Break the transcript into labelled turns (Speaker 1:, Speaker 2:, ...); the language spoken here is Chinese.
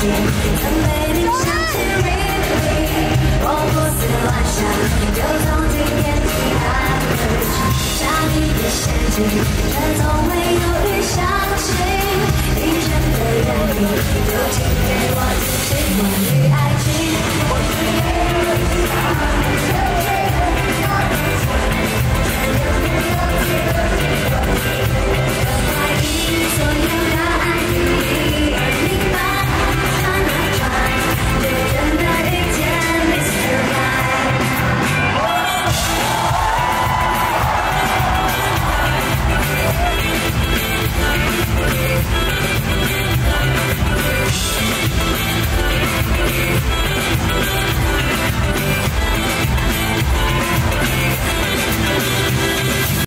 Speaker 1: 觉，曾被你想起 really， 我胡思乱想，就从今天起 average，像一个陷阱，却从未有预想。